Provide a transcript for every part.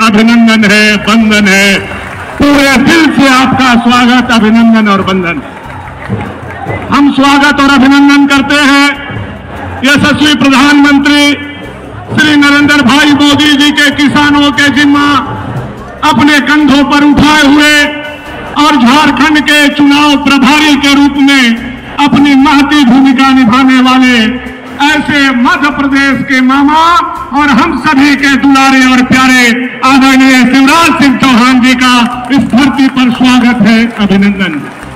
अभिनंदन है, वंदन है। पूरे दिल से आपका स्वागत, अभिनंदन और वंदन। हम स्वागत और अभिनंदन करते हैं यशस्वी प्रधानमंत्री श्री नरेंद्र भाई मोदी जी के किसानों के जिम्मा अपने कंधों पर उठाए हुए और झारखंड के चुनाव प्रभारी के रूप में अपनी महती भूमिका निभाने वाले ऐसे मध्य प्रदेश के मामा और हम सभी के दुलारे और प्यारे आदरणीय शिवराज सिंह चौहान जी का इस धरती पर स्वागत है, अभिनंदन।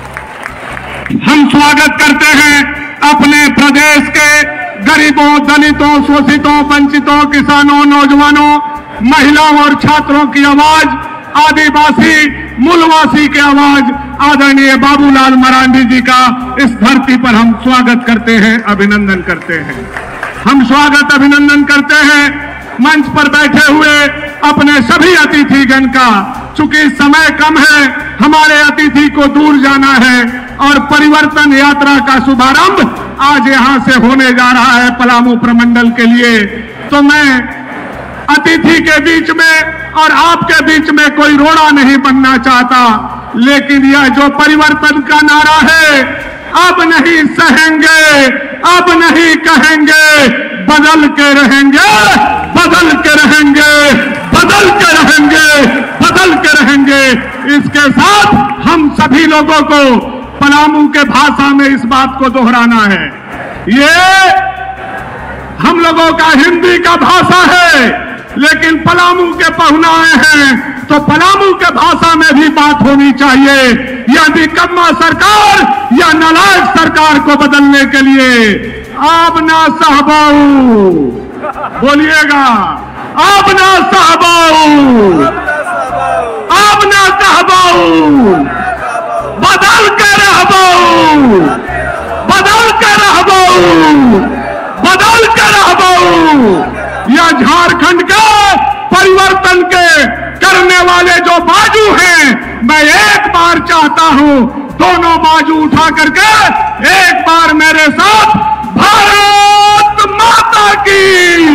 हम स्वागत करते हैं अपने प्रदेश के गरीबों, दलितों, शोषितों, वंचितों, किसानों, नौजवानों, महिलाओं और छात्रों की आवाज, आदिवासी मूलवासी की आवाज आदरणीय बाबूलाल मरांडी जी का इस धरती पर हम स्वागत करते हैं, अभिनंदन करते हैं। हम स्वागत अभिनंदन करते हैं मंच पर बैठे हुए अपने सभी अतिथिगण का। चूंकि समय कम है, हमारे अतिथि को दूर जाना है और परिवर्तन यात्रा का शुभारंभ आज यहां से होने जा रहा है पलामू प्रमंडल के लिए। तो मैं अतिथि के बीच में और आपके बीच में कोई रोड़ा नहीं बनना चाहता, लेकिन यह जो परिवर्तन का नारा है, अब नहीं सहेंगे, अब नहीं कहेंगे, बदल के रहेंगे, बदल के रहेंगे, बदल के रहेंगे, बदल के रहेंगे। इसके साथ हम सभी लोगों को पलामू के भाषा में इस बात को दोहराना है। ये हम लोगों का हिंदी का भाषा है, लेकिन पलामू के पहुनाए हैं तो पलामू के भाषा में भी बात होनी चाहिए। यह निकम्मा सरकार या नालायक सरकार को बदलने के लिए आप ना सहबाऊ, बोलिएगा, आप ना सहबाऊ, आप ना कहबाऊ, बदल के रहबाऊ, बदल के रहबाऊ, बदल के रहबाऊ। यह झारखंड के परिवर्तन के करने वाले जो बाजू हैं, मैं एक बार चाहता हूं दोनों बाजू उठा करके एक बार मेरे साथ भारत माता की,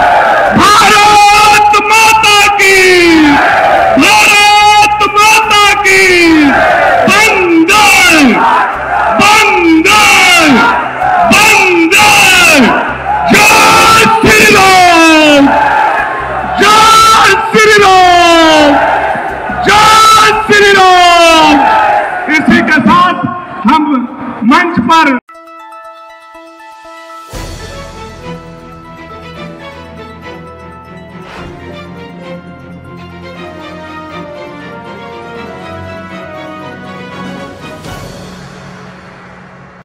भारत माता की, भारत माता की, वंदे, वंदे, वंदे, जय श्री राम, जय श्री राम, जय श्री राम। इसी के साथ हम मंच पर